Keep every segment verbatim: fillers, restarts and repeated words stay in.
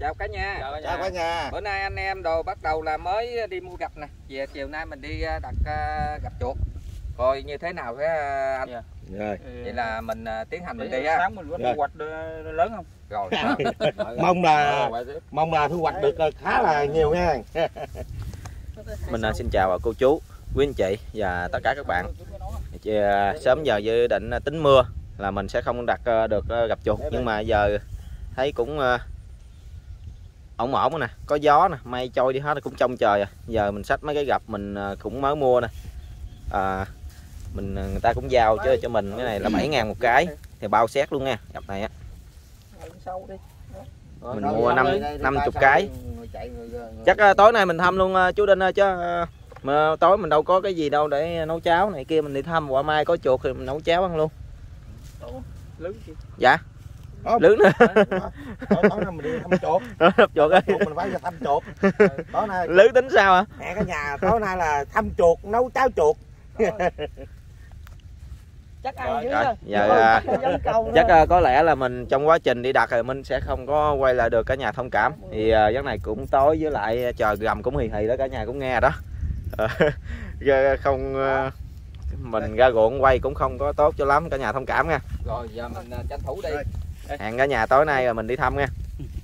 Chào cả nhà. Chào cả nhà. Chào cả nhà. Bữa nay anh em đồ bắt đầu là mới đi mua gặp nè. Về chiều nay mình đi đặt uh, gặp chuột. Coi như thế nào cái uh, anh. Yeah. Rồi. Vậy là mình uh, tiến hành mình đi á. Sáng mình có thu hoạch lớn không? Rồi. Mong là mong là thu hoạch được khá là nhiều nha. Mình uh, xin chào cô chú, quý anh chị và tất cả các bạn. Chị, uh, sớm giờ dự định uh, tính mưa là mình sẽ không đặt uh, được uh, gặp chuột, nhưng mà giờ thấy cũng uh, ổn ổn nè, có gió nè, mây trôi đi hết cũng trong trời à. Giờ mình xách mấy cái gặp mình uh, cũng mới mua nè. À, mình người ta cũng giao cho cho mình cái này là bảy ngàn một cái thì bao xét luôn nha. Gặp này á mình mua năm năm chục cái. Chắc uh, tối nay mình thăm luôn uh, chú Đinh ơi, chứ uh, mà tối mình đâu có cái gì đâu để nấu cháo này kia, mình đi thăm quả mai có chuột thì mình nấu cháo ăn luôn. Dạ lưới nữa. Tối nay mình đi thăm chuột. Thăm chuột ơi. Mình phải ra thăm chuột. Tối nay lưới tính sao hả? Mẹ cả nhà tối nay là thăm chuột, nấu cháo chuột. Chắc ăn chứ. Rồi, giờ uh, chắc uh, có lẽ là mình trong quá trình đi đặt rồi mình sẽ không có quay lại được, cả nhà thông cảm. Thì uh, giấc này cũng tối, với lại trời gầm cũng hì hì đó, cả nhà cũng nghe đó. Uh, không uh, mình ra ruộng quay cũng không có tốt cho lắm, cả nhà thông cảm nha. Rồi giờ mình uh, tranh thủ đi. Hẹn cả nhà tối nay rồi mình đi thăm nha.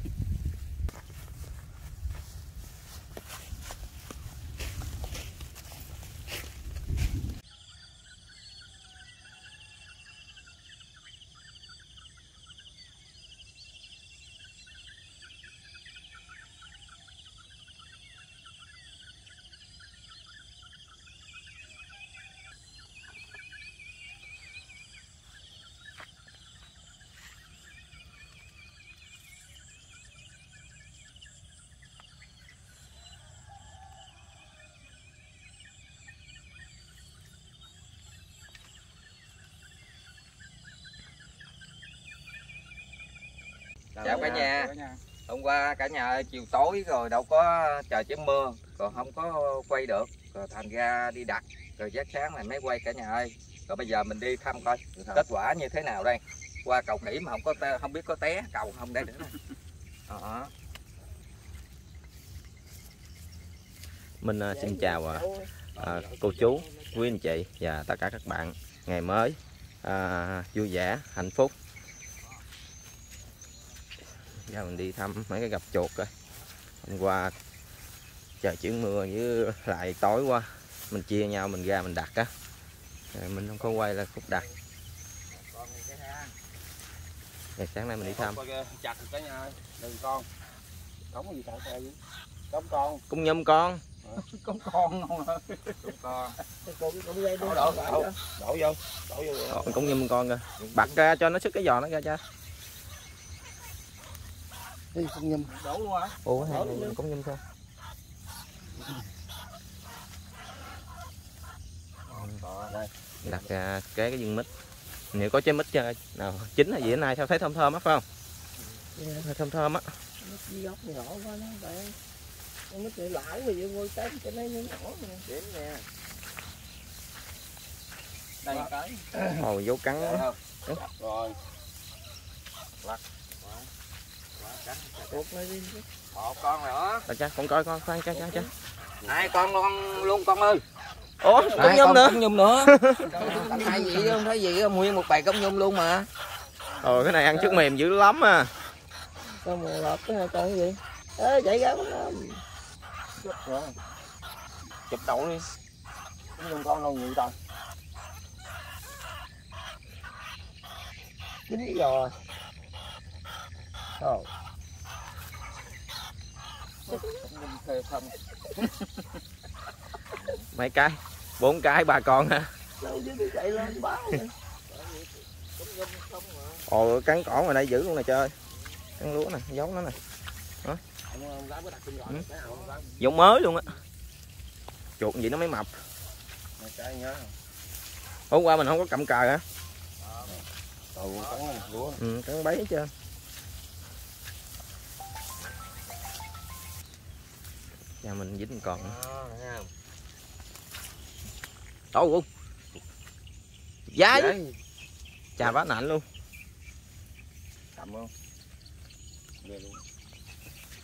Chào cả nhà. Hôm qua cả nhà ơi, chiều tối rồi đâu có trời chứ mưa, còn không có quay được, rồi thành ra đi đặt, rồi giấc sáng này mới quay cả nhà ơi. Rồi bây giờ mình đi thăm coi kết quả như thế nào đây. Qua cầu khỉ mà không có té, không biết có té cầu không đây nữa nè. Đó. Mình uh, xin chào uh, uh, cô chú, quý anh chị và tất cả các bạn. Ngày mới uh, vui vẻ, hạnh phúc. Giờ mình đi thăm mấy cái gặp chuột coi. Hôm qua trời chuyển mưa với lại tối quá, mình chia nhau mình ra mình đặt á, mình không có quay là khúc đặt. Ngày sáng nay mình đi thăm. Chặt cái nhà đừng con. Cống gì tại gì? Cống con. Cũng nhum con. Cống con không hả? Cống con. Đổ đổ đổ đổ vô, đổ vô. Cũng nhum con kìa. Bật ra cho nó sức cái giò nó ra cho. đi con nhum đổ luôn hả? Ủa hay cũng nhum thôi. Đặt ra cái cái viên mít. Nếu có trái mít chơi nào chín hay gì thế này sao thấy thơm thơm á, phải không? Yeah. Thơm thơm á. Gốc nhỏ quá nó vậy. Con mít này lão rồi vô ngôi trái cho nó nhỏ nè. Đến nha. Đây cái. Ồ dấu cắn. Rồi. Lắc. Cột nó đi. Một con nữa. Cha con coi con khoan cha cha cha. Hai con luôn luôn con ơi. Ủa cũng nhum nữa. Cũng nhum nữa. Hai gì không thấy gì nguyên một bầy cống nhum luôn mà. Ồ cái này ăn chút mềm dữ lắm à. Con mùa lọt cái này con gì? Ê chạy ra nó. Rồi. Chụp đầu đi. Cống nhum con lâu nhiều rồi. Chín cái giò. Thôi. Mấy cái, bốn cái ba con hả? Ồ cắn cỏ ngoài đây dữ luôn nè trời. Cắn lúa nè, giống nó nè. Đó. Ừ. Giống mới luôn á. Chuột gì nó mới mập. Hôm qua mình không có cầm cờ hả? Ừ, cắn bấy hết trơn. Nhà mình dính còn. Đâu không? Dái. Chà bá nạnh luôn. Cầm không? Về luôn.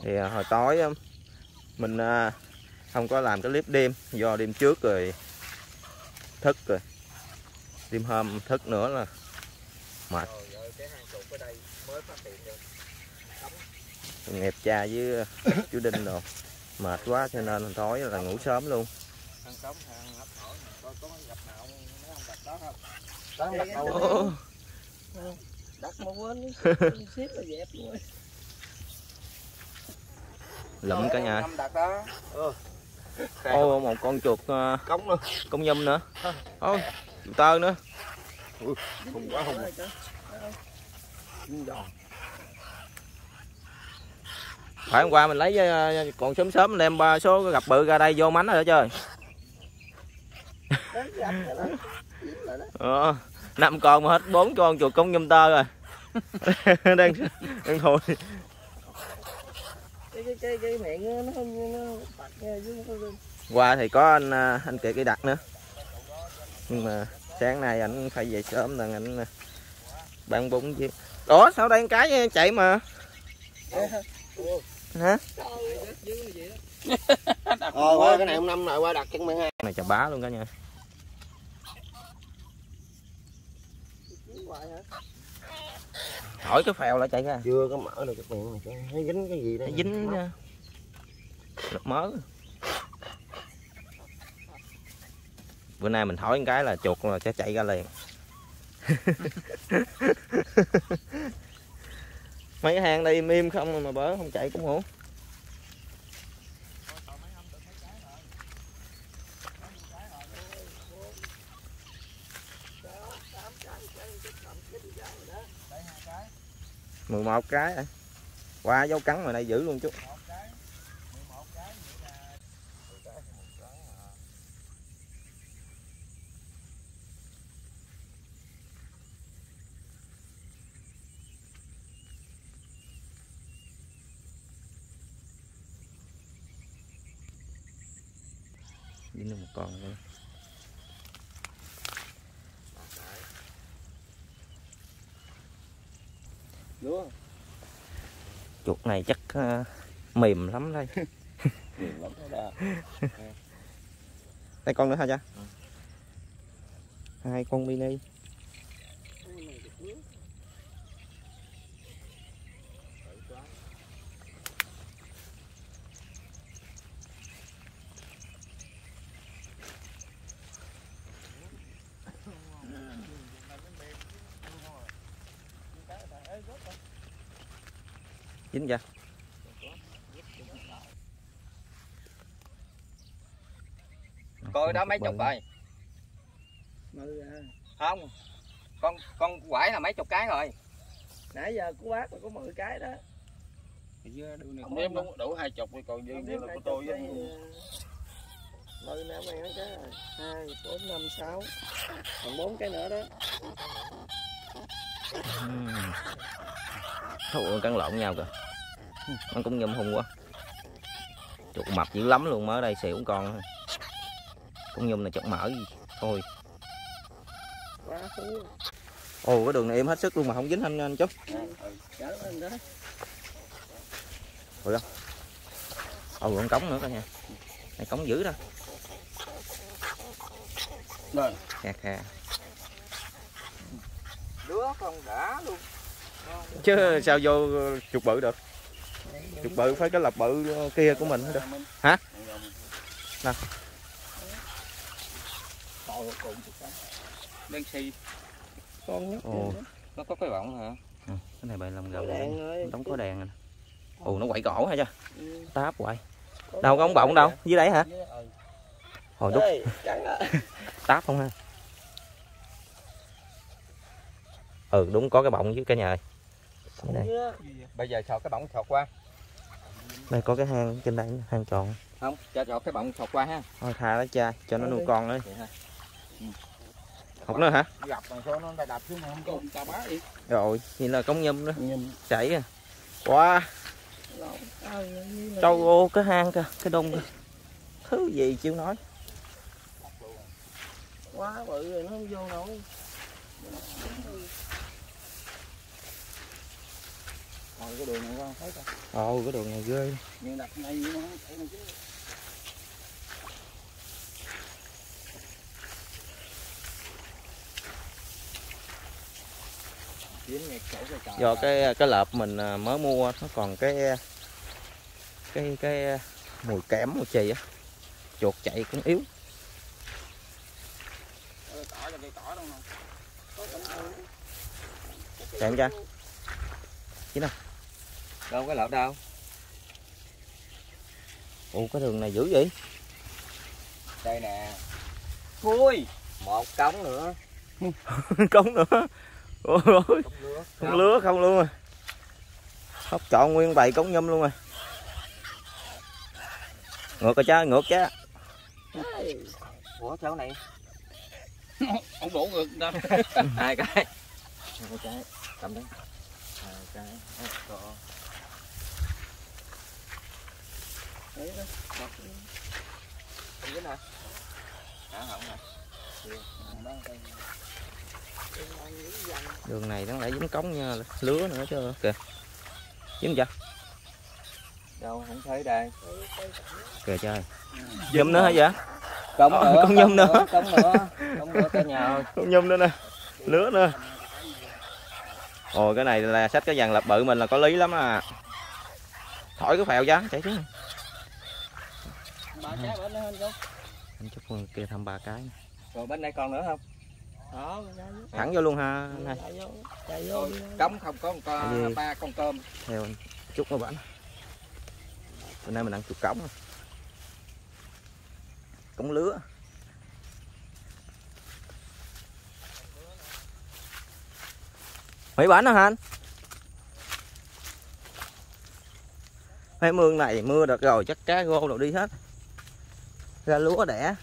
Thì à, hồi tối á, mình à, không có làm cái clip đêm do đêm trước rồi thức rồi, đêm hôm thức nữa là mệt. Nghiệp cha với chú Đinh rồi mệt quá cho nên tối là ngủ sớm luôn. Đặt mà quên xếp là dẹp luôn. Lụm cả nhà. Ừ. Ô, một con chuột uh, Cống nữa. công nhum nữa. Ôi, chuột tơ nữa. Ui, hùng quá hùng. Phải hôm qua mình lấy uh, còn sớm sớm mình đem ba số gặp bự ra đây vô mánh rồi đó chơi. Ờ, năm con mà hết bốn con chuột công nhum tơ rồi. đang đang thôi. Cái cái cái, cái miệng nó không nó bật nha chứ không có. Qua thì có anh anh kệ cây đặt nữa. Nhưng mà sáng nay anh phải về sớm là anh bán bún chứ. Ủa sao đây cái chạy mà. Hả? Ờ, qua cái này hôm năm rồi qua đặt chân mười hai. Này chà bá luôn cả nhà. Hỏi cái phèo lại chạy ra. Chưa có mở được cái miệng này, nó dính cái gì đó. Nó dính lọc mớ. Bữa nay mình thổi cái là chuột là sẽ chạy ra liền. Mấy cái hang đây im im không mà bớ không chạy cũng hổ. mười một cái à. Qua dấu cắn ngoài đây giữ luôn chú. Dính được một con nữa. Chuột này chắc uh, mềm lắm đây. Mềm lắm đó. Đây con nữa hả cha? Ừ. Hai con mini. Dính chưa? Coi đó mấy chục rồi. Không. Con con quải là mấy chục cái rồi. Nãy giờ của bác có mười cái đó. Không đếm đúng đủ hai chục rồi còn dư là của tôi với mười nè mấy cái rồi. hai, bốn, năm, sáu. Còn bốn cái nữa đó. Thôi cắn lộn nhau kìa. Nó cũng nhum hung quá. Chuột mập dữ lắm luôn, mới đây xỉu con. Cũng nhum này chật mỡ gì thôi. Ồ cái đường này em hết sức luôn mà không dính anh anh chú. Ủa không? Ồ con cống nữa cả nha. Này cống dữ đó. Rồi. Kha kha. Đứa con đã luôn. Chứ sao vô chuột bự được. Chuột bự phải cái lập bự kia của mình được. Hả? Nào. Đen xì. Con nhất. Ồ. Nó có cái bọng hả? Ừ, cái này bày làm gầm đèn đóng có đèn. Ồ nó quậy cổ hả cha? Ừ. Táp quậy. Đâu có ống bọng đâu? Dưới đấy hả? Hồi đúc. Táp không ha? Ừ đúng có cái bọng với cả nhà ơi. Đây. Bây giờ sọt cái bọng sọt qua. Đây có cái hang trên đây, hang tròn. Không, cho sọt cái bọng sọt qua ha. Thôi tha đó cha, cho nó nuôi con ấy. Ừ. Học nữa hả? Gặp mà sao nó đập xuống mà không có tao bá đi. Rồi, vậy là cống nhum đó. Chảy à. Wow. Trâu ô cái hang kìa, cái đông kìa. Thứ gì chịu nói. Quá bự rồi nó không vô nổi. Rồi cái đường này không thấy không? Ồ, cái đường này ghê. Nhưng đặt ngay nó thấy nó chứ. Do cái cái lợp mình mới mua nó còn cái cái cái mùi kẽm mùi chì á, chuột chạy cũng yếu. Chạy cha chứ nào Đâu có lợp đâu. Ủa cái đường này dữ vậy? Đây nè. Ui, một cống nữa. Cống nữa. Ôi ôi. Không lứa không luôn rồi. Hóc chọn nguyên bầy cống nhum luôn rồi. Ngược rồi cha, ngược cha. Ủa sao này? Không đổ ngược đâu. Hai cái. Hai cái. Cầm đấy. Hai cái. Có. Đấy đó. Không dính hả? Hả không hả? Đường này nó lại dính cống nha, lứa nữa chứ kìa. Dính chưa? Đâu không thấy đây. Kìa trời. Nhum nữa hả vậy? Cống Ờ, nữa, con nhum nữa. Cống nữa. Cống nữa cả nhà ơi. Con nhum nữa nè. Lứa nữa. Ồ cái này là xách cái dàn lập bự mình là có lý lắm à. Thổi cái phèo chứ, chạy xuống. Ba trái bển nữa không? Anh chúc con kia thăm ba cái. Rồi bên đây còn nữa không? Đó, Thẳng vô luôn ha anh hai. chạy vô, chạy vô. Cống không có một con ba con tôm. Theo anh chúc các bạn. Bữa nay mình ăn chuột cống. Cống lứa. Mấy bánh hả anh? Mấy mương này mưa được rồi chắc cá gô đâu đi hết. Ra lúa đẻ.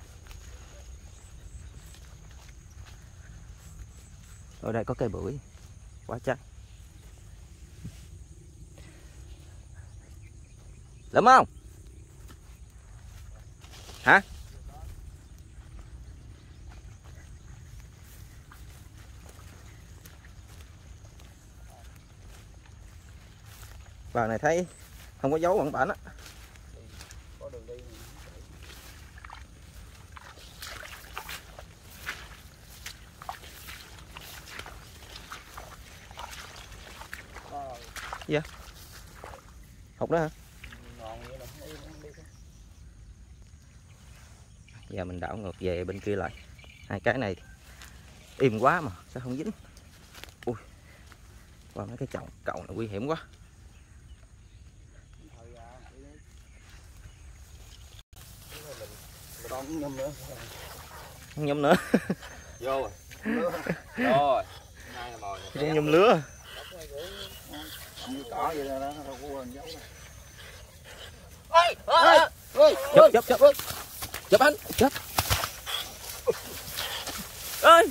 Ở đây có cây bưởi. Quá chắc. Lắm không? Hả? Vào này thấy không có dấu bằng bản á. Có đường đi. Dạ. Học đó hả? Giờ mình đảo ngược về bên kia lại. Hai cái này im quá mà sao không dính. Ui. Qua mấy cái chậu cậu này nguy hiểm quá. Còn nhum nữa. Không nhum nữa. Vô rồi. Rồi. Hai là mồi. Không nhum lứa. Như cỏ vậy đó, nó đâu có quên dấu đâu. Ôi, ôi, ôi, Chụp chụp chụp. Chụp anh, chụp. Ơi.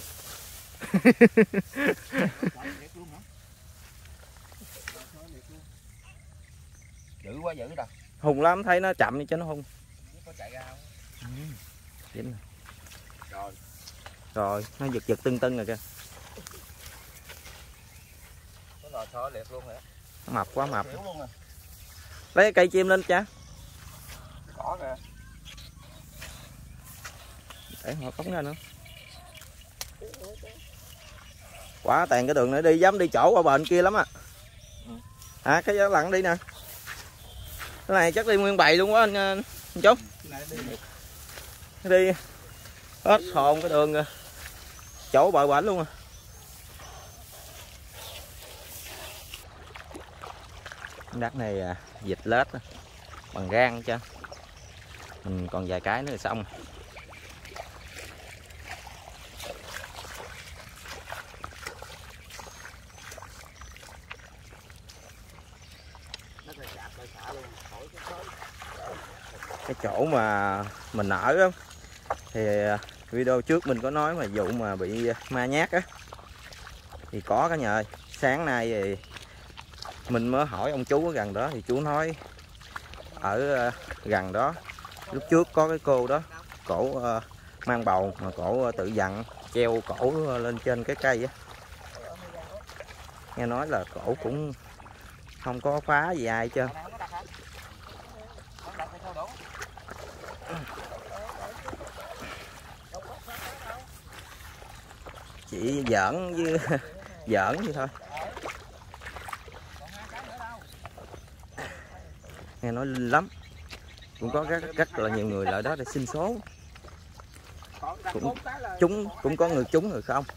Dữ quá dữ đâu. Hùng lắm thấy nó chậm đi cho nó hung. Có chạy ra không? Dính. Rồi. Rồi, nó giật giật tưng tưng rồi kìa. Có lò xo liệt luôn hả? Nó mập quá mập. Lấy cây chim lên cha. Cỏ kìa. Để họ cống ra nữa. Quá tàn cái đường này đi dám đi chỗ qua bên kia lắm à. À cái lặn đi nè. Cái này chắc đi nguyên bầy luôn quá anh, anh chú. Đi hết hồn cái đường kìa. Chỗ bờ bển luôn à. Đất này à, vịt lết bằng gan cho. Mình còn vài cái nữa là xong. Cái chỗ mà mình ở đó, thì video trước mình có nói mà vụ mà bị ma nhát á thì có cả nhà ơi. Sáng nay thì mình mới hỏi ông chú ở gần đó thì chú nói ở gần đó lúc trước có cái cô đó cổ mang bầu mà cổ tự dặn treo cổ lên trên cái cây á, nghe nói là cổ cũng không có phá gì ai chứ. Chỉ giỡn với giỡn vậy thôi. Nghe nói linh lắm, cũng có rất, rất là nhiều người lại đó để xin số. Cũng chúng cũng có người trúng người không.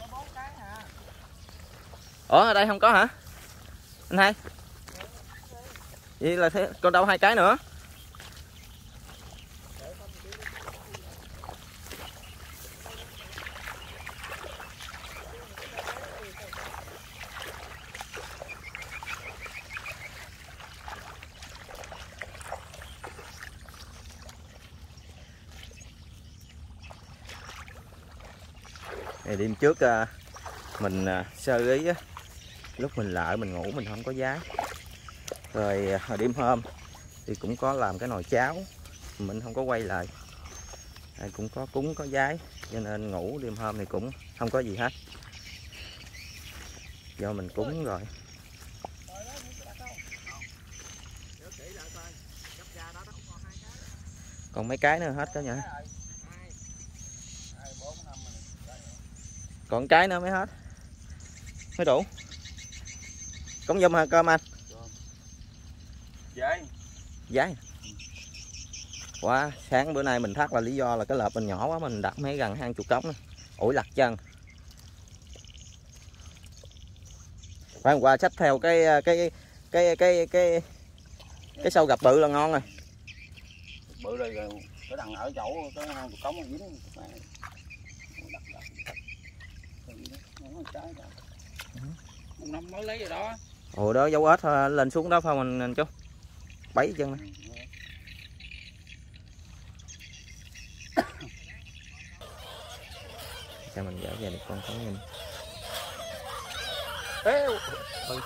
Ủa ở đây không có hả anh hai? Vậy là thế, còn đâu hai cái nữa. Ngày đêm trước mình sơ ý lúc mình lỡ mình ngủ mình không có giái, rồi hồi đêm hôm thì cũng có làm cái nồi cháo mình không có quay lại, cũng có cúng có giái cho nên ngủ đêm hôm thì cũng không có gì hết, do mình cúng rồi. Còn mấy cái nữa hết cả nhà. Còn cái nữa mới hết, mới đủ. Cống dùm hả cơm anh? Giấy. Giấy. Quá, sáng bữa nay mình thắt là lý do là cái lợp mình nhỏ quá, mình đặt mấy gần hai chục cống, ủi lặt chân. Phải hôm qua xách theo cái cái cái cái cái cái sâu gặp bự là ngon rồi. Bự rồi cái đằng ở chỗ cái hai chục cống nó dính. Năm mới lấy rồi đó. Ồ đó dấu ếch thôi, lên xuống đó phải không anh, anh chú? Bấy chân này. Cho mình dỡ về được con cống nhìn. Ê, ừ.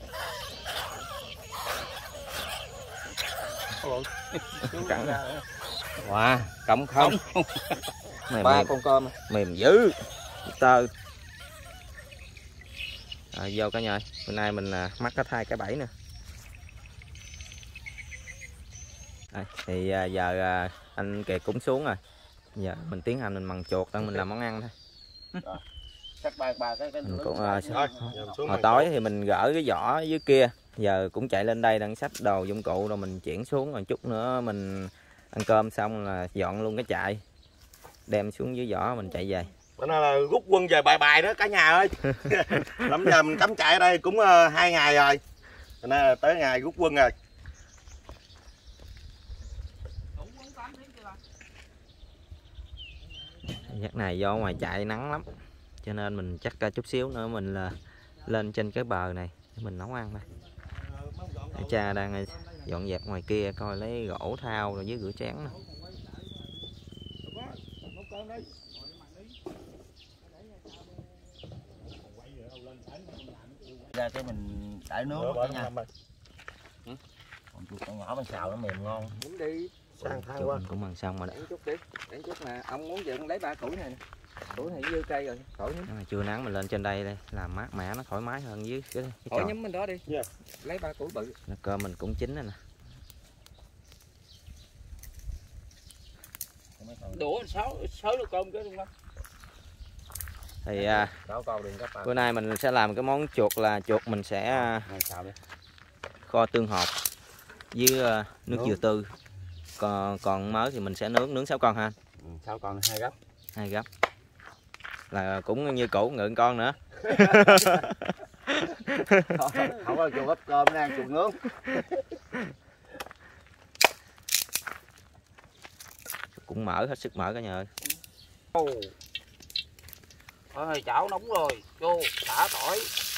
Cắn ra. Wow, cống không. Mềm, ba con cơm mềm dữ. Tơ. À, vô cả nhà, bữa nay mình à, mắc hết hai cái bẫy nè. À, thì à, giờ à, anh Kiệt cũng xuống rồi, giờ mình tiến hành mình mần chuột đang mình làm món ăn thôi. Ba, ba, cái, cái Mình cũng à, Thôi, hồi tối thì mình gỡ cái vỏ dưới kia, giờ cũng chạy lên đây đang xách đồ dụng cụ rồi mình chuyển xuống, rồi chút nữa mình ăn cơm xong là dọn luôn cái trại, đem xuống dưới vỏ mình chạy về. Bữa nay là rút quân về bài bài đó cả nhà ơi. Lắm giờ mình cắm trại ở đây cũng uh, hai ngày rồi, cho nên là tới ngày rút quân rồi. Giấc này do ngoài chạy nắng lắm, cho nên mình chắc chút xíu nữa mình là lên trên cái bờ này để mình nấu ăn thôi. Cha đang dọn dẹp ngoài kia coi lấy gỗ thao rồi với rửa chén nè. Ra cái mình đãi nướng cả nha. Còn chuột con nhỏ mình xào nó mềm ngon. Muốn đi Sang thang Chuột quá. mình cũng ăn xong rồi đó. đánh chút đi, đánh chút nè. Ông muốn dựng lấy ba củi này nè. Củi này dư cây rồi, khỏi nhúm. Mà trưa nắng mình lên trên đây đây làm mát mẻ nó thoải mái hơn dưới cái, cái Khỏi tròn. nhúm bên đó đi. Yeah. Lấy ba củi bự. Cơm mình cũng chín rồi nè. Đũa sáu sáu đứa cơm cái luôn đó. Thì à, bữa nay mình sẽ làm cái món chuột là chuột mình sẽ à, kho tương hột với à, nước dừa tươi. Còn còn mớ thì mình sẽ nướng nướng sáu con ha. Ừ, sáu con hai gấp. Hai gấp. Là cũng như cũ ngượng con nữa. Không có chuột gấp cơm nó ăn chuột nướng. Cũng mở hết sức mở cả nhà ơi. Ôi chảo nóng rồi, vô xả tỏi.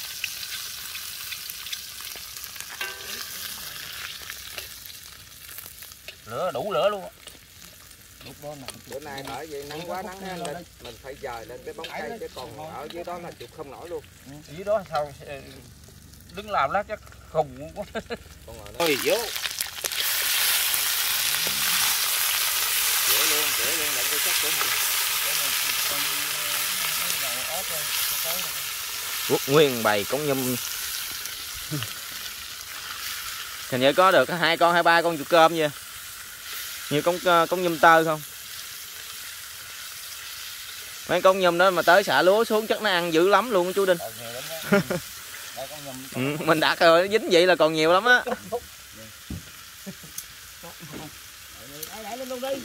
Lửa đủ lửa luôn. Bữa nay bởi vì nắng quá nắng ha, nên mình phải dời lên cái bóng cây, chứ còn ở dưới đó là chụp không nổi luôn. Dưới đó sao đứng làm lát chắc khùng quá. Ôi vô. Rửa luôn, rửa luôn đặng tôi chắc của mình. Quốc nguyên bày cống nhum. Hình như có được hai con, hai ba con chuột cơm vậy. Nhiều con con nhum tơ không? Mấy con nhum đó mà tới xả lúa xuống chắc nó ăn dữ lắm luôn chú Đinh. Ừ, mình đặt rồi dính vậy là còn nhiều lắm á. Đẩy lên luôn đi.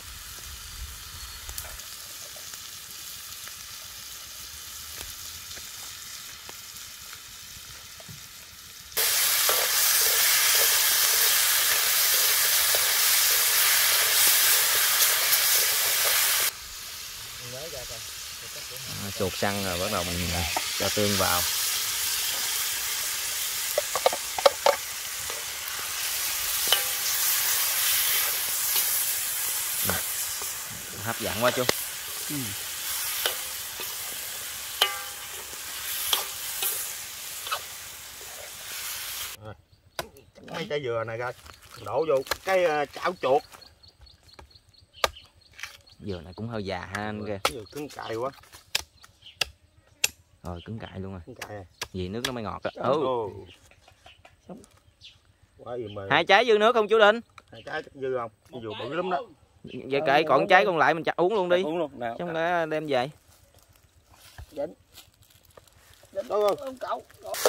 Chuột săn rồi bắt đầu mình cho tương vào. Hấp dẫn quá chú. Ừ. Mấy trái dừa này coi, đổ vô cái uh, chảo chuột. Dừa này cũng hơi già ha anh kìa. Dừa cứng cay quá. Rồi cứng cay luôn rồi. Cứng cay. Vì nước nó mới ngọt á. Ừ. Quá gì mà... Hai trái dư nước không chú Đinh? Hai trái dư không? Dừa bự lắm đó. Vậy kệ còn trái còn lại mình chặt uống luôn đi. Uống luôn nào. Trong đó đem về. Dính. Dính đâu không cậu.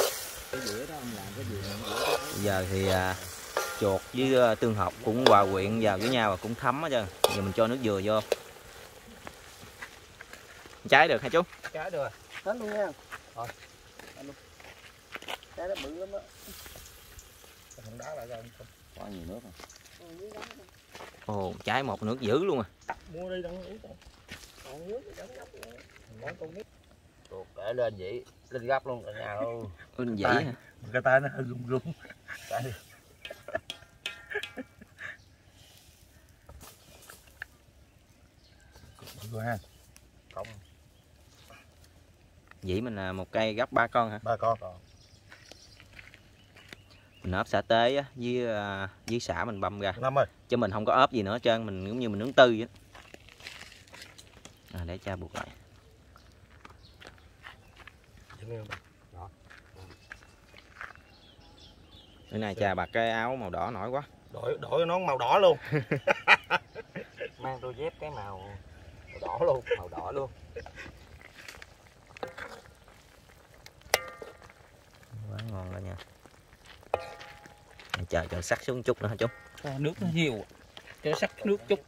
Giờ thì à, chuột với tương hợp cũng hòa quyện vào với nhau và cũng thấm hết trơn. Giờ mình cho nước dừa vô. Trái được hả chú? Trái được rồi. Hết luôn nha. Rồi. Hết luôn. Trái nó bự lắm đó. Không đá lại ra không? Quá nhiều nước rồi. Ồ, trái một nước dữ luôn à. Mua đi đừng uống. Còn nước thì đóng nhóc luôn. Còn con nít. Chuột kể lên vậy, lên gấp luôn cả nhà ơi. Ơn vậy hả? Cái tay nó hơi rung rung. Rồi ha. Không. Vậy mình là một cây gấp ba con hả? Ba con. Mình ốp xả tế á, với với xả mình băm ra. Năm ơi. Chứ mình không có ốp gì nữa hết trơn, mình giống như mình nướng tư vậy. À, để cha buộc lại. Bữa nay cha bạc cái áo màu đỏ nổi quá. Đổi đổi nón màu đỏ luôn. Mang đôi dép cái màu đỏ luôn, màu đỏ luôn. Quá ngon rồi nha. Chờ cho sắc xuống chút nữa hả chú? Cho nước nó nhiều. Cho sắc nước chút.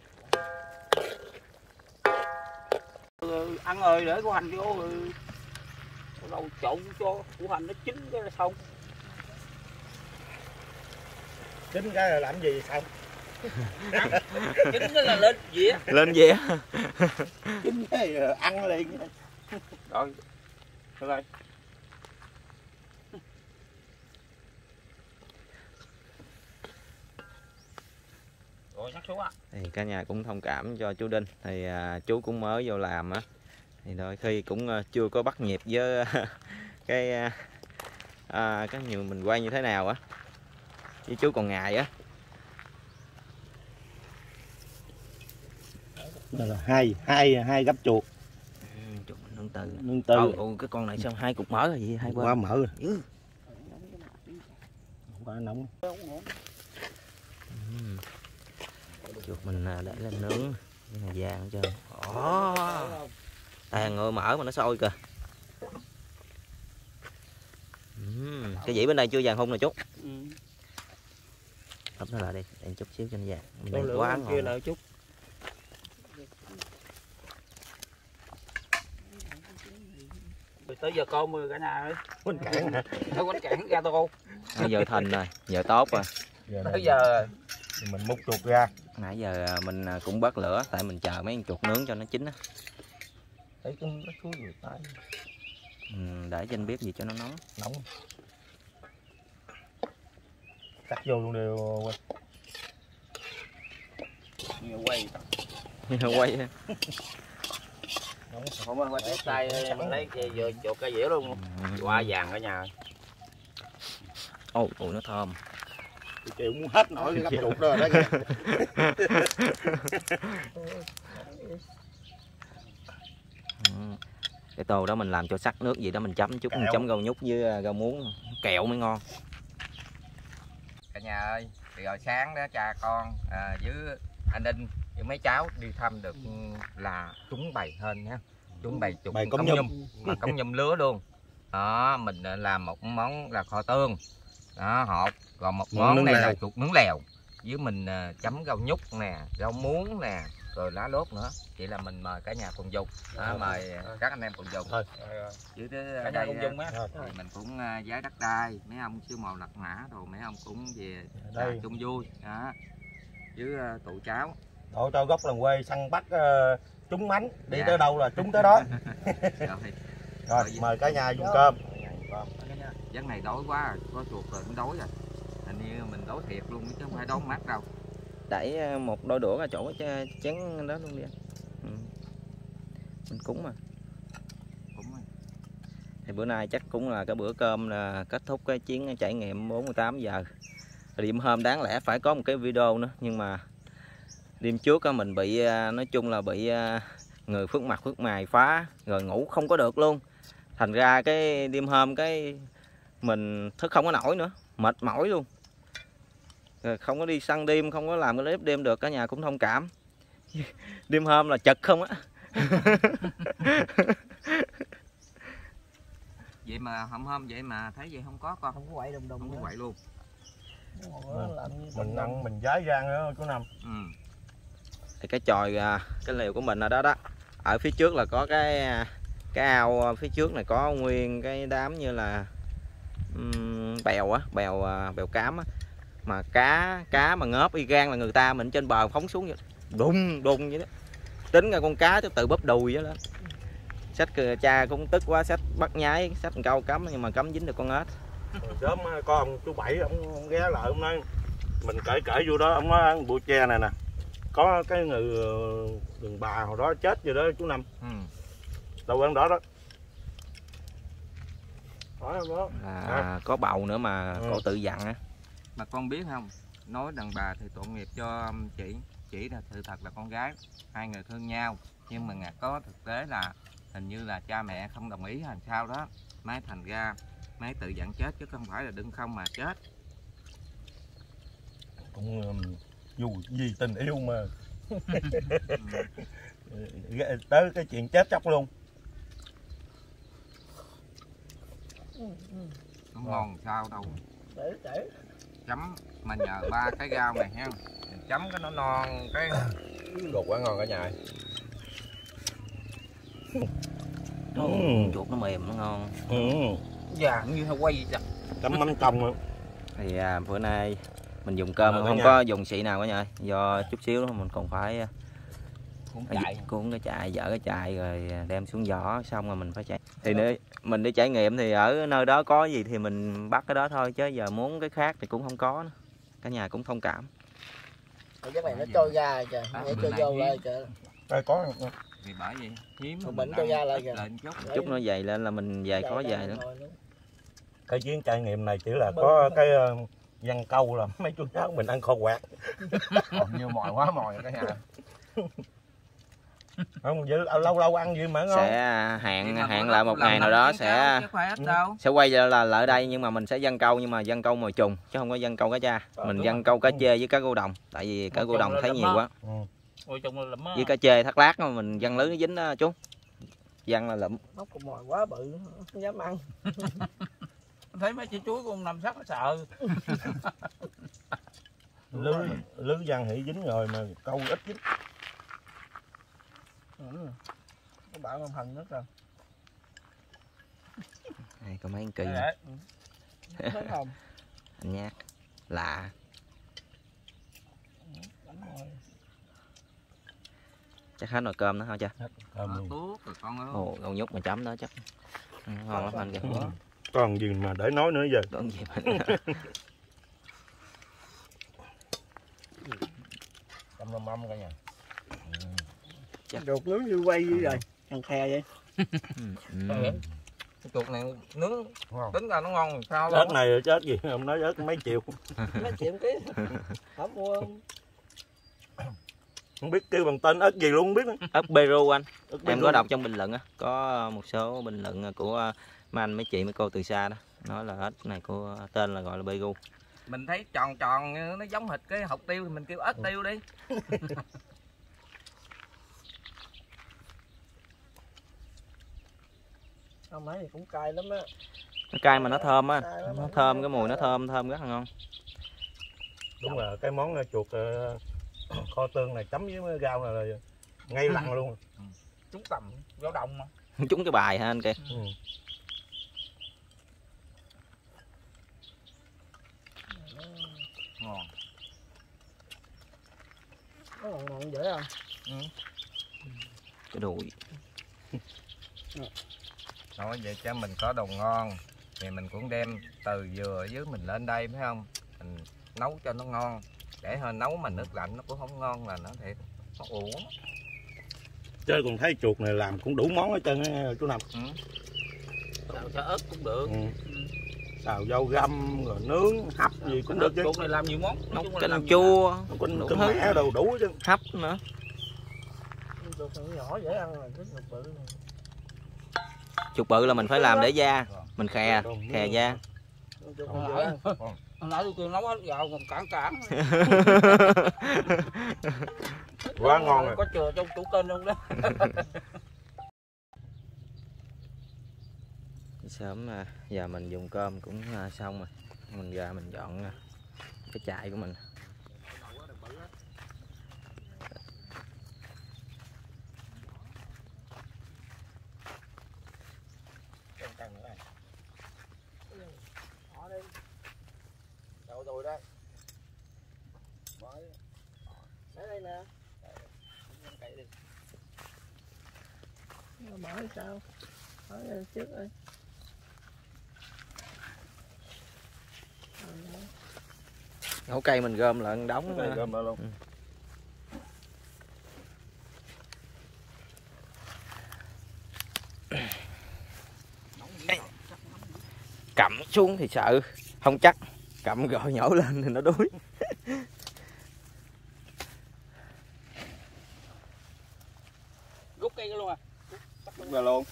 Ừ, ăn ơi để củ hành vô rồi đầu trộn cho củ hành nó chín cái là xong. Chín cái là làm gì xong? Chín cái là lên dĩa. Lên dĩa. Chín cái là ăn liền. Rồi. Được rồi. Rồi sắc xuống á. Thì cả nhà cũng thông cảm cho chú Đinh. Thì à, chú cũng mới vô làm á. Thì đôi khi cũng uh, chưa có bắt nhịp với cái uh, à, cái nhiều mình quay như thế nào á. Với chú còn ngại á. Đây là hai hai hai gấp chuột. Ừ, chuột mình nương từ. Nương từ. Ồ, ồ, cái con này sao hai cục mỡ rồi gì hai bên. Quá mỡ rồi. Ừ. Quá nóng. Ừ. Chuột mình để lên nướng cái này vàng hết trơn. Ồ. Tàn ngồi mỡ mà nó sôi kìa. Ừ. Cái dĩ bên đây chưa vàng hun nè chú. Ừ. Ấp nó lại đi, để chút xíu cho nó vàng. Bên đây Lửa quá kia ngon. lại chút. Tới giờ cơm rồi cả nhà ơi. Quánh cản hả? Tới quánh cản ra tô. Bây giờ thành rồi, giờ tốt rồi. Tới giờ mình múc chuột ra. Nãy giờ mình cũng bớt lửa tại mình chờ mấy con chuột nướng cho nó chín á. Thấy con nó chuối người tay. Ừ, để cho anh biết gì cho nó nóng. Nóng. Cắt vô luôn đều quay. nhiều quay. Quay ha. Không có quay tay mình lấy vừa chuột cây dĩa luôn. Quả vàng cả nhà. Ồ, ôi nó thơm. Tôi chịu muốn hết nổi cái gấp chuột đó đó kìa. Cái tô đó mình làm cho sắc nước gì đó mình chấm chút, mình chấm rau nhút với rau muống, kẹo mới ngon. cả nhà ơi, thì rồi sáng đó cha con à, với anh Ninh với mấy cháu đi thăm được là trúng bày hên nhá, trúng bày chục Bày cống cống nhum, mà cống nhum lứa luôn. Đó, mình làm một món là kho tương đó hột, còn một món nướng này lèo. là chuột nướng lèo với mình à, chấm rau nhút nè, rau muống nè, rồi lá lốt nữa. Chỉ là mình mời cả nhà cùng dùng, đó, mời các anh em cùng dùng. Thôi. Chứ tới Cả ở nhà đây cùng dùng á. thì mình cũng uh, giái đất đai, mấy ông siêu màu lặt ngã rồi mấy ông cũng về Đây. chung vui đó với uh, tụi cháu. Đội cho gốc làng quê săn bắt uh, trúng mánh, đi Dạ. tới đâu là trúng tới đó. Rồi, Rồi mời cả nhà dùng cơm. giấc này đói quá, có chuột rồi cũng đói rồi. Hình như mình đói thiệt luôn chứ không phải đói mắt đâu. Đẩy một đôi đũa ra chỗ cái chén đó luôn đi anh. Ừ. Mình cúng mà. Cũng Thì bữa nay chắc cũng là cái bữa cơm là kết thúc cái chuyến trải nghiệm bốn mươi tám giờ. Đêm hôm đáng lẽ phải có một cái video nữa, nhưng mà đêm trước á mình bị, nói chung là bị người phước mặt phước mày phá rồi ngủ không có được luôn. Thành ra cái đêm hôm cái mình thức không có nổi nữa, mệt mỏi luôn. Rồi không có đi săn đêm, không có làm cái clip đêm được, cả nhà cũng thông cảm. Đêm hôm là chật không á. vậy mà hôm hôm vậy mà thấy vậy không có con, Không có quậy đùng đùng. không có quậy luôn. Mình ăn mình giái rang nữa chú Năm. Ừ. Thì cái chòi cái lều của mình ở đó đó, ở phía trước là có cái cái ao, phía trước này có nguyên cái đám như là um, bèo á, bèo bèo cám á, mà cá cá mà ngớp y gan là người ta mình trên bờ phóng xuống vậy, đùng đùng vậy đó, tính ra con cá tự bóp đùi vậy đó. Sách cha cũng tức quá, sách bắt nhái, sách câu cắm nhưng mà cắm dính được con ếch. Sớm có ông chú Bảy ông, ông ghé lại ông nói mình kể kể vô đó, ông nói bụi tre này nè có cái người đừng bà hồi đó chết rồi đó chú Năm. Ừ. Đâu ăn đó đó. Đó, đó. À, có bầu nữa mà Ừ. cổ tự dặn á. Mà con biết không, nói đàn bà thì tội nghiệp cho chị, chỉ là sự thật là con gái, hai người thương nhau, nhưng mà ngặt có thực tế là hình như là cha mẹ không đồng ý hay sao đó, mấy thành ra mấy tự dặn chết chứ không phải là đừng không mà chết. Cũng um, dù gì tình yêu mà. Tới cái chuyện chết chóc luôn. Nó ngon sao đâu. Để để Chấm mà nhờ ba cái rau này ha, mình chấm cái nó non cái Đột quá ngon cả nhà. Đồ, chuột nó mềm nó ngon. Ừ. dạ như heo quay vậy. Chấm mắm tông nữa. Thì à, bữa nay mình dùng cơm Ờ, không nha. có dùng xị nào cả nhà, do chút xíu nữa mình còn phải Cũng phải chạy. cuốn cái chài, dỡ cái chài rồi đem xuống giỏ, xong rồi mình phải chạy. Thì nếu mình đi trải nghiệm thì ở nơi đó có gì thì mình bắt cái đó thôi, chứ giờ muốn cái khác thì cũng không có nữa. Cả nhà cũng thông cảm. cái này nó trôi ra rồi trời, À, nhảy bữa trôi nay vô hiếm. lại trời. Đây có Thì bởi vậy hiếm Còn mình bệnh cho ăn da lại ít kìa. lên chút. Chút nó dày lên là mình về khó về nữa. cái chuyến trải nghiệm này chỉ là có cái uh, văn câu là mấy chú cháu mình ăn kho quạt. Nhiều mồi quá mồi cả nhà. Không vậy lâu lâu ăn gì mà ngon. Sẽ Vậy hẹn mà hẹn bữa lại đó một lần ngày nào đầu đó tiên sẽ cao chứ phải ít đâu. sẽ quay lại là lại đây, nhưng mà mình sẽ dân câu, nhưng mà dân câu mồi trùng chứ không có dân câu cá cha. Mình đúng dân rồi. câu cá chê với cá gô đồng, tại vì cá gô đồng thấy nhiều quá. Ừ. Ôi trông nó lắm á. Với cá chê thác lát mà mình dân lưới nó dính đó chú, dân là lụm. Móc con mồi quá bự, không dám ăn. Thấy mấy chị chuối con nằm sắc nó sợ. lưới lưới văn hỷ dính rồi mà câu ít dính. Ừ. Các bạn không hành rất rồi. Này có mấy con kỳ Đấy. Thấy không? anh nhát lạ. Đánh mồi. Chắc hết nồi cơm nữa hả cha? Cơm Đó, luôn. tốt rồi con ơi. Ồ, con nhúc mà chấm đó chắc ừ, ngon lắm anh kìa. Ừ. Còn gì mà để nói nữa giờ. Còn gì mà Chấm mâm mâm cả nhà. Ruột nướng như quay rồi, ăn khe vậy. ừ. Cái chuột này nướng Ngon. tính ra nó ngon làm sao Ớt luôn. này chết gì ông nói ớt mấy triệu. Mấy triệu ký. Không mua không? Không biết kêu bằng tên ớt gì luôn không biết nữa. Ớt Peru anh, Ớt em Peru. có đọc trong bình luận á, có một số bình luận của mấy anh mấy chị mấy cô từ xa đó nói là ớt này của tên là gọi là Peru. mình thấy tròn tròn nó giống hệt cái hột tiêu thì mình kêu ớt tiêu đi. Không mấy thì cũng cay lắm á. Nó cay mà nó thơm á, nó thơm, cái mùi nó thơm thơm rất là ngon. Đúng là cái món chuột uh, kho tương này chấm với rau này là ngay lặn luôn. Trúng tầm gió đông mà. Trúng cái bài hả anh kìa. Ừ. Ngon. Nó ngon ngon dễ không? Ừ. Cái đùi. Nói vậy cho mình có đồ ngon thì mình cũng đem từ dừa dưới mình lên đây phải không? Mình nấu cho nó ngon. Để hơi nấu mà nước lạnh nó cũng không ngon là nó thiệt, nó uổng. Chơi còn thấy chuột này làm cũng đủ món hết trơn á chú Năm. Ừ. Xào cho ớt cũng được. Ừ. Xào rau găm rồi nướng hấp gì cũng được chứ. Chuột này làm nhiều món. Nấu canh chua, Canh canh mẻ đồ đủ chứ. hấp nữa. Chuột nhỏ dễ ăn rồi, cái chuột bự này. Chuột bự là mình phải làm để da, mình khè, khè da. Chuột không dễ ăn. Hồi nãy tôi kêu nấu hết gạo còn cản cản. Quá ngon rồi. Có chừa trong chủ kênh luôn đó. Sớm mà giờ mình dùng cơm cũng xong rồi. Mình ra mình dọn cái chại của mình. Đậu tôi đây. Để đây nè. Mở sao? Mở ra trước ơi. Hổ cây mình gom lại đóng. Cây gom lại luôn. Ừ. Cặm xuống thì sợ không chắc, cặm rồi nhổ lên thì nó đuối. Rút cây luôn à? Rút ra luôn.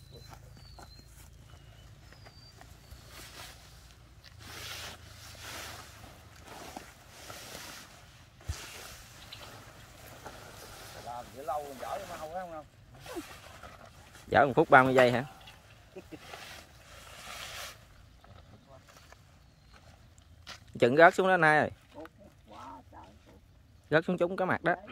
Làm dễ lâu dở cho mau phải không? Dở một phút ba mươi giây hả? Chừng rớt xuống đó nay rồi. Rớt xuống trúng cái mặt đó.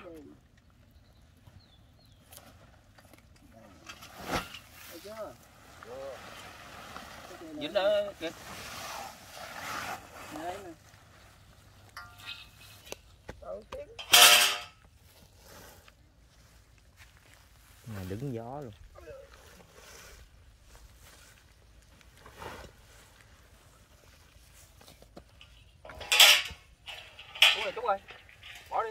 Dính đó kìa. Mà đứng gió luôn. Chú ơi, chú ơi. Bỏ đi.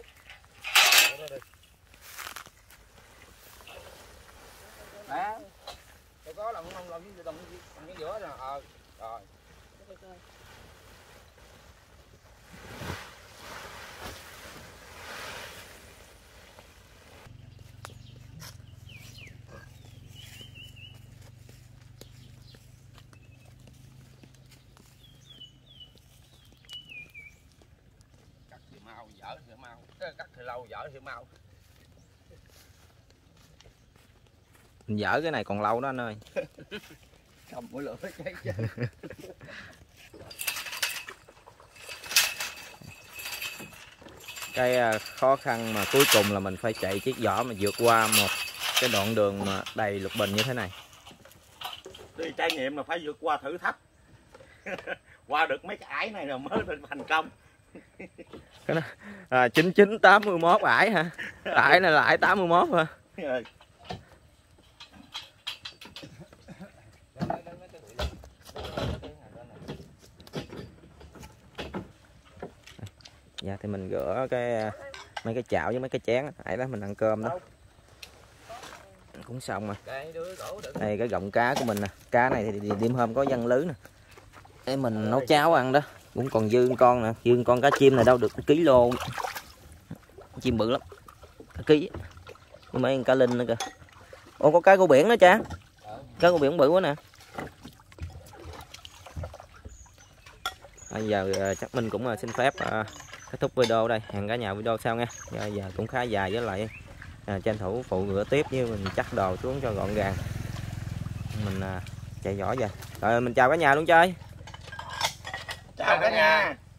Nè. Tôi có làm không làm cái đồng cái giữa nè. Ờ. Rồi. Cắt thì mau, dở thì mau. Cắt thì lâu, dở thì mau. Mình dở cái này còn lâu đó anh ơi. Cầm mũi lửa cháy chứ. Cái khó khăn mà cuối cùng là mình phải chạy chiếc giỏ mà vượt qua một cái đoạn đường mà đầy lục bình như thế này. Đi trải nghiệm là phải vượt qua thử thách. Qua được mấy cái ải này rồi mới thành công. Cái đó à, chín chín tám mươi mốt ải hả? Ải này là ải tám mươi mốt hả? Dạ thì mình rửa cái mấy cái chảo với mấy cái chén, nãy đó mình ăn cơm đó cũng xong rồi. Đây cái gọng cá của mình nè, cá này thì đêm hôm có văng lưới nè, để mình nấu cháo ăn đó. Cũng còn dư con nè, dư con cá chim này đâu được ký lô, chim bự lắm, cả ký. Nhưng mấy con cá linh nữa kìa. Ồ có cá cô biển đó cha, cá cô biển bự quá nè. Bây giờ chắc Minh cũng xin phép kết thúc video ở đây. Hẹn cả nhà video sau nha. Giờ, giờ cũng khá dài, với lại à, tranh thủ phụ rửa tiếp, với mình chắc đồ xuống cho gọn gàng. Mình à, chạy giỏi vậy. Rồi mình chào cả nhà luôn chơi. Chào cả nhà.